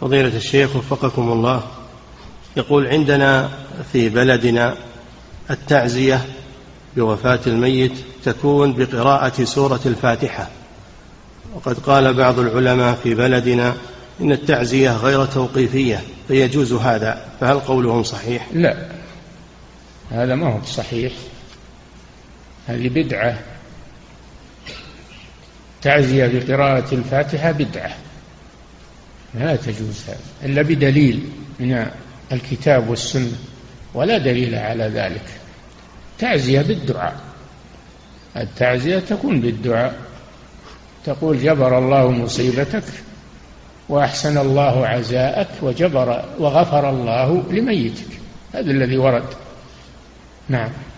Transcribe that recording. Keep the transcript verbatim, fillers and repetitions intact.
فضيلة الشيخ وفقكم الله، يقول عندنا في بلدنا التعزية بوفاة الميت تكون بقراءة سورة الفاتحة، وقد قال بعض العلماء في بلدنا إن التعزية غير توقيفية فيجوز هذا، فهل قولهم صحيح؟ لا، هذا ما هو صحيح، هذه بدعة. تعزية بقراءة الفاتحة بدعة، لا تجوز هذا إلا بدليل من الكتاب والسنة، ولا دليل على ذلك. تعزية بالدعاء، التعزية تكون بالدعاء، تقول جبر الله مصيبتك وأحسن الله عزاءك وجبر وغفر الله لميتك، هذا الذي ورد. نعم.